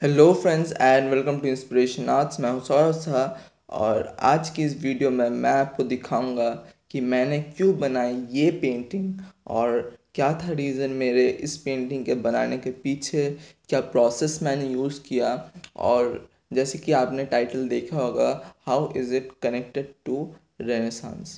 Hello friends and welcome to inspiration arts. मैं हूं सौरभ शाह और आज की इस वीडियो में मैं आपको दिखाऊंगा कि मैंने क्यों बनाई ये पेंटिंग और क्या था रीज़न मेरे इस पेंटिंग के बनाने के पीछे, क्या प्रोसेस मैंने यूज़ किया। और जैसे कि आपने टाइटल देखा होगा, how is it connected to renaissance.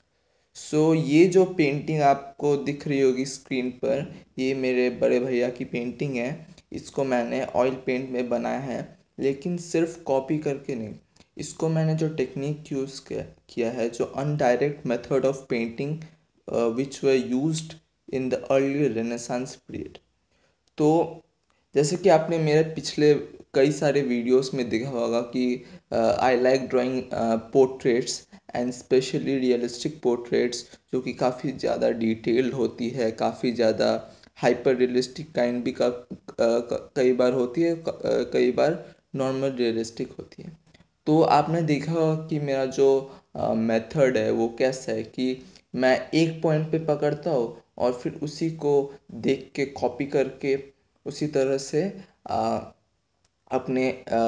ये जो पेंटिंग आपको दिख रही होगी स्क्रीन पर, ये मेरे बड़े भैया की पेंटिंग है। इसको मैंने ऑयल पेंट में बनाया है, लेकिन सिर्फ कॉपी करके नहीं। इसको मैंने जो टेक्निक यूज़ किया है, जो indirect method of painting which were used in the early renaissance period. तो जैसे कि आपने मेरे पिछले कई सारे वीडियोस में देखा होगा कि I like drawing portraits and specially realistic portraits, जो कि काफ़ी ज़्यादा डिटेल्ड होती है, काफ़ी ज़्यादा हाइपर रियलिस्टिक काइंड भी कई बार होती है, कई बार नॉर्मल रियलिस्टिक होती है। तो आपने देखा होगा कि मेरा जो मेथड है वो कैसा है कि मैं एक पॉइंट पे पकड़ता हूँ और फिर उसी को देख के कॉपी करके उसी तरह से आ, अपने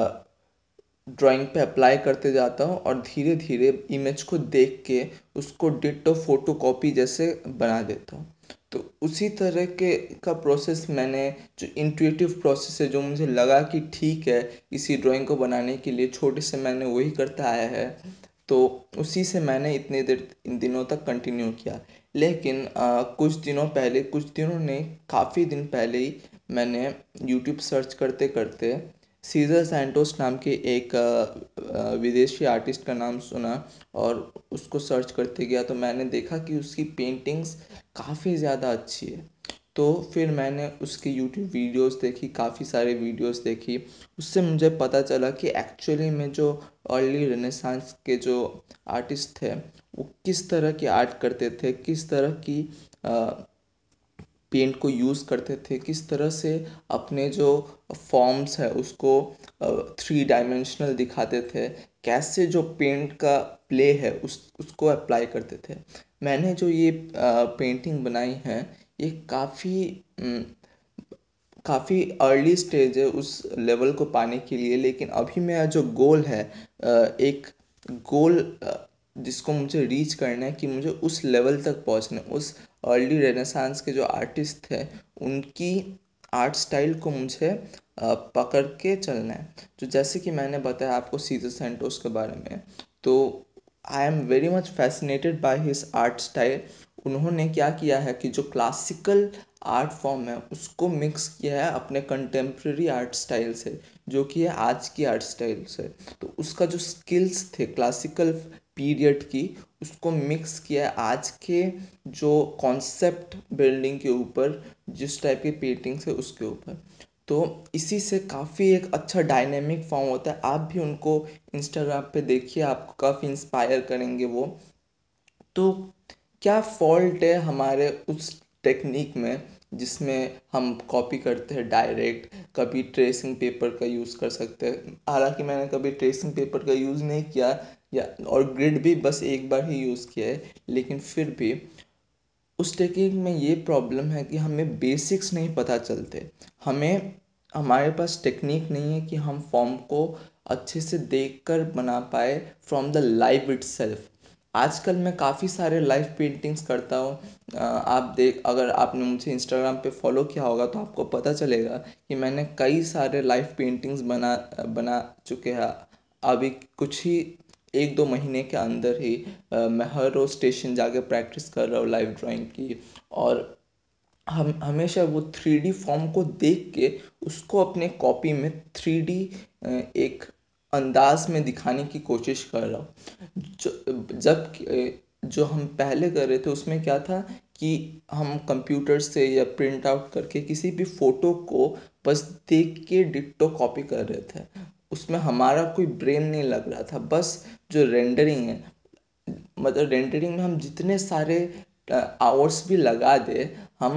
ड्राइंग पे अप्लाई करते जाता हूँ और धीरे धीरे इमेज को देख के उसको डिट्टो फोटो कॉपी जैसे बना देता हूँ। तो उसी तरह के का प्रोसेस मैंने, जो इंट्यूटिव प्रोसेस है, जो मुझे लगा कि ठीक है इसी ड्राइंग को बनाने के लिए, छोटे से मैंने वही करता आया है, तो उसी से मैंने इतने देर इन दिनों तक कंटिन्यू किया। लेकिन कुछ दिनों ने काफ़ी दिन पहले ही मैंने यूट्यूब सर्च करते करते सीजर सैंटोस नाम के एक विदेशी आर्टिस्ट का नाम सुना और उसको सर्च करते गया, तो मैंने देखा कि उसकी पेंटिंग्स काफ़ी ज़्यादा अच्छी है। तो फिर मैंने उसकी यूट्यूब वीडियोस देखी, काफ़ी सारे वीडियोस देखी। उससे मुझे पता चला कि एक्चुअली में जो अर्ली रेनेसांस के जो आर्टिस्ट थे, वो किस तरह की आर्ट करते थे, किस तरह की पेंट को यूज़ करते थे, किस तरह से अपने जो फॉर्म्स है उसको थ्री डायमेंशनल दिखाते थे, कैसे जो पेंट का प्ले है उसको अप्लाई करते थे। मैंने जो ये पेंटिंग बनाई है, ये काफ़ी अर्ली स्टेज है उस लेवल को पाने के लिए। लेकिन अभी मेरा जो गोल है, एक गोल जिसको मुझे रीच करना है, कि मुझे उस लेवल तक पहुंचना है, उस अर्ली रेनेसांस के जो आर्टिस्ट थे उनकी आर्ट स्टाइल को मुझे पकड़ के चलना है। तो जैसे कि मैंने बताया आपको सीजर सैंटोस के बारे में, तो I am very much fascinated by his art style. उन्होंने क्या किया है कि जो क्लासिकल आर्ट फॉर्म है उसको मिक्स किया है अपने कंटेम्प्रेरी आर्ट स्टाइल से, जो कि है आज की आर्ट स्टाइल से। तो उसका जो स्किल्स थे क्लासिकल पीरियड की, उसको मिक्स किया है आज के जो कॉन्सेप्ट बिल्डिंग के ऊपर, जिस टाइप के पेंटिंग्स है उसके ऊपर। तो इसी से काफ़ी एक अच्छा डायनेमिक फॉर्म होता है। आप भी उनको इंस्टाग्राम पे देखिए, आपको काफ़ी इंस्पायर करेंगे वो। तो क्या फॉल्ट है हमारे उस टेक्निक में जिसमें हम कॉपी करते हैं डायरेक्ट? कभी ट्रेसिंग पेपर का यूज़ कर सकते हैं, हालांकि मैंने कभी ट्रेसिंग पेपर का यूज़ नहीं किया, या और ग्रिड भी बस एक बार ही यूज़ किया है। लेकिन फिर भी उस टेक्निक में ये प्रॉब्लम है कि हमें बेसिक्स नहीं पता चलते। हमारे पास टेक्निक नहीं है कि हम फॉर्म को अच्छे से देखकर बना पाए फ्रॉम द लाइव इटसेल्फ। आजकल मैं काफ़ी सारे लाइव पेंटिंग्स करता हूँ। अगर आपने मुझे इंस्टाग्राम पे फॉलो किया होगा तो आपको पता चलेगा कि मैंने कई सारे लाइव पेंटिंग्स बना बना चुके हैं। अभी कुछ ही एक दो महीने के अंदर ही मैं हर रोज़ स्टेशन जाके प्रैक्टिस कर रहा हूँ लाइव ड्राइंग की। और हम हमेशा वो थ्री डी फॉर्म को देख के उसको अपने कॉपी में थ्री डी एक अंदाज में दिखाने की कोशिश कर रहा हूँ। जो हम पहले कर रहे थे उसमें क्या था कि हम कंप्यूटर से या प्रिंट आउट करके किसी भी फोटो को बस देख के डिट्टो कॉपी कर रहे थे। उसमें हमारा कोई ब्रेन नहीं लग रहा था। बस जो रेंडरिंग है, मतलब रेंडरिंग में हम जितने सारे आवर्स भी लगा दे, हम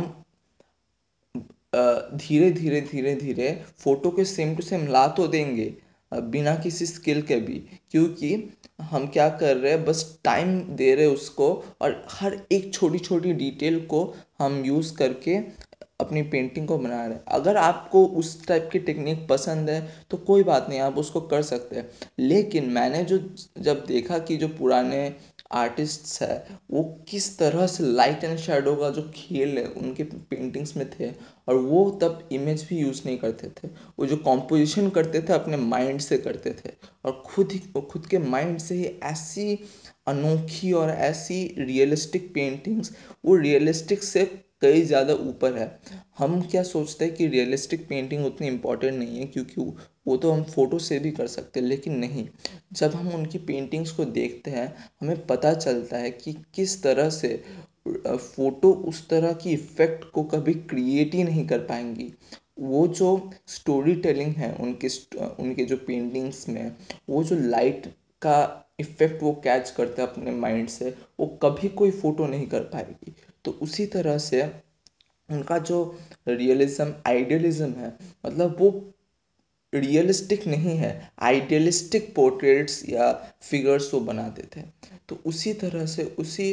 धीरे धीरे धीरे धीरे फोटो के सेम टू सेम ला तो देंगे, बिना किसी स्किल के भी। क्योंकि हम क्या कर रहे हैं, बस टाइम दे रहे हैं उसको, और हर एक छोटी छोटी डिटेल को हम यूज़ करके अपनी पेंटिंग को बना रहे हैं। अगर आपको उस टाइप की टेक्निक पसंद है तो कोई बात नहीं, आप उसको कर सकते हैं। लेकिन मैंने जो जब देखा कि जो पुराने आर्टिस्ट्स है वो किस तरह से लाइट एंड शेडो का जो खेल है उनके पेंटिंग्स में थे, और वो तब इमेज भी यूज़ नहीं करते थे, वो जो कॉम्पोजिशन करते थे अपने माइंड से करते थे, और खुद के माइंड से ही ऐसी अनोखी और ऐसी रियलिस्टिक पेंटिंग्स, वो रियलिस्टिक से कई ज़्यादा ऊपर है। हम क्या सोचते हैं कि रियलिस्टिक पेंटिंग उतनी इम्पोर्टेंट नहीं है क्योंकि वो तो हम फोटो से भी कर सकते हैं, लेकिन नहीं, जब हम उनकी पेंटिंग्स को देखते हैं हमें पता चलता है कि किस तरह से फोटो उस तरह की इफ़ेक्ट को कभी क्रिएट ही नहीं कर पाएंगी। वो जो स्टोरी टेलिंग है उनके जो पेंटिंग्स में, वो जो लाइट का इफ़ेक्ट वो कैच करते हैं अपने माइंड से, वो कभी कोई फ़ोटो नहीं कर पाएगी। तो उसी तरह से उनका जो रियलिज्म आइडियलिज्म है, मतलब वो रियलिस्टिक नहीं है, आइडियलिस्टिक पोर्ट्रेट्स या फिगर्स वो बनाते थे। तो उसी तरह से उसी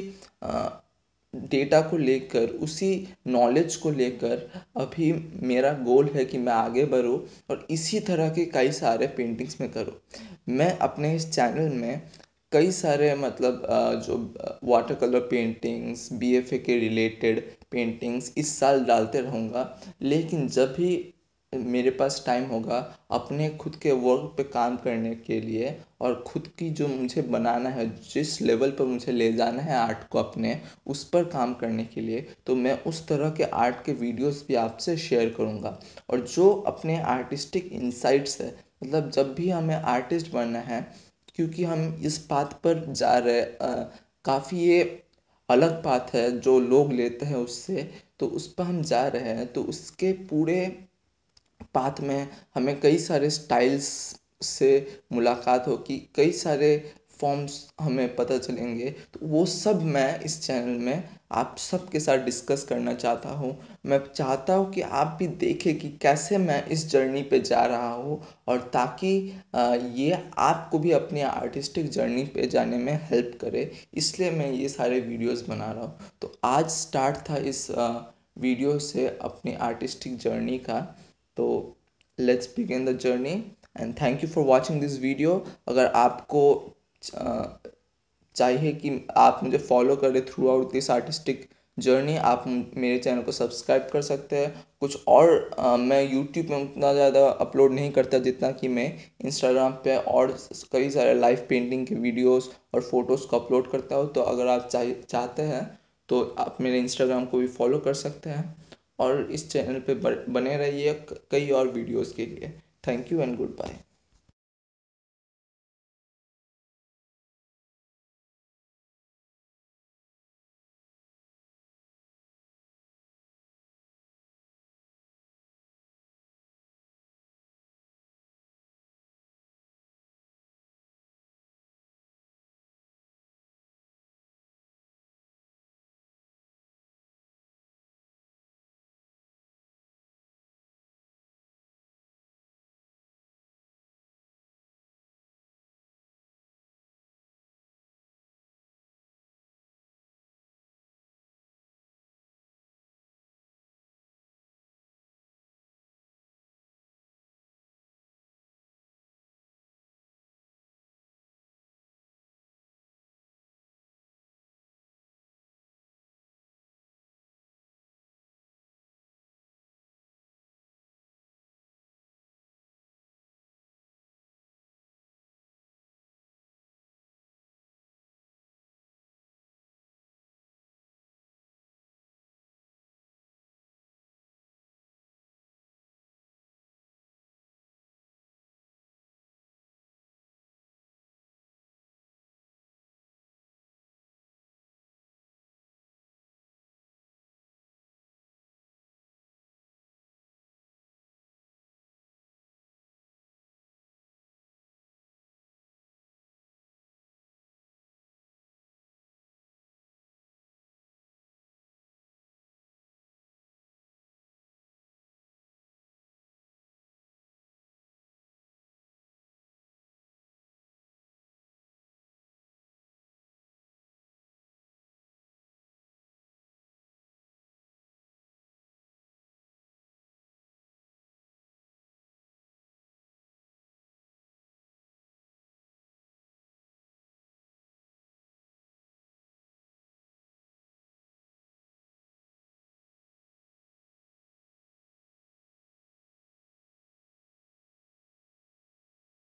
डेटा को लेकर, उसी नॉलेज को लेकर अभी मेरा गोल है कि मैं आगे बढ़ूँ और इसी तरह के कई सारे पेंटिंग्स में करूँ। मैं अपने इस चैनल में कई सारे मतलब जो वाटर कलर पेंटिंग्स, बीएफए के रिलेटेड पेंटिंग्स इस साल डालते रहूँगा। लेकिन जब भी मेरे पास टाइम होगा अपने खुद के वर्क पे काम करने के लिए, और खुद की जो मुझे बनाना है, जिस लेवल पर मुझे ले जाना है आर्ट को अपने, उस पर काम करने के लिए, तो मैं उस तरह के आर्ट के वीडियोस भी आपसे शेयर करूँगा। और जो अपने आर्टिस्टिक इंसाइट्स है, मतलब जब भी हमें आर्टिस्ट बनना है, क्योंकि हम इस पाथ पर जा रहे, काफ़ी ये अलग पाथ है जो लोग लेते हैं उससे, तो उस पर हम जा रहे हैं, तो उसके पूरे पाथ में हमें कई सारे स्टाइल्स से मुलाकात होगी, कई सारे फॉर्म्स हमें पता चलेंगे। तो वो सब मैं इस चैनल में आप सबके साथ डिस्कस करना चाहता हूँ। मैं चाहता हूँ कि आप भी देखें कि कैसे मैं इस जर्नी पे जा रहा हूँ, और ताकि ये आपको भी अपनी आर्टिस्टिक जर्नी पे जाने में हेल्प करे, इसलिए मैं ये सारे वीडियोस बना रहा हूँ। तो आज स्टार्ट था इस वीडियो से अपनी आर्टिस्टिक जर्नी का। तो let's begin the journey, and thank you for watching this video. अगर आपको चाहिए कि आप मुझे फॉलो करें throughout this artistic journey, आप मेरे चैनल को सब्सक्राइब कर सकते हैं। कुछ और मैं यूट्यूब में उतना ज़्यादा अपलोड नहीं करता जितना कि मैं इंस्टाग्राम पे और कई सारे लाइव पेंटिंग के वीडियोस और फोटोज़ को अपलोड करता हूँ। तो अगर आप चाहते हैं तो आप मेरे इंस्टाग्राम को भी फॉलो कर सकते हैं, और इस चैनल पे बने रहिए कई और वीडियोस के लिए। Thank you and good bye.